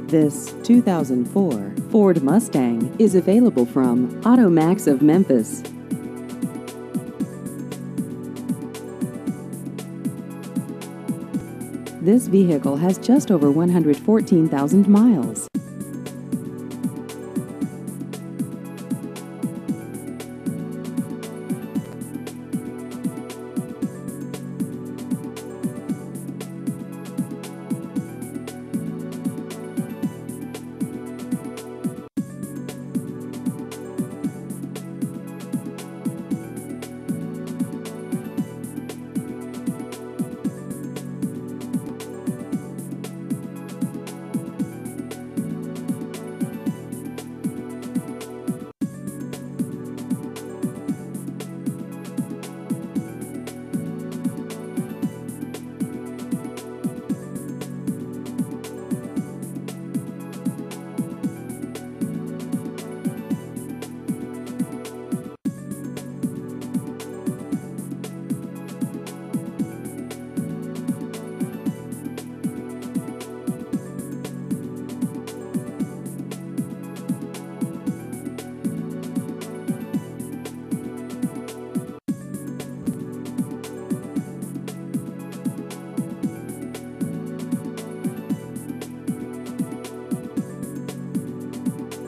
This 2004 Ford Mustang is available from AutoMax of Memphis. This vehicle has just over 114,000 miles.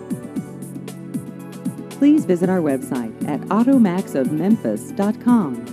Please visit our website at automaxofmemphis.com.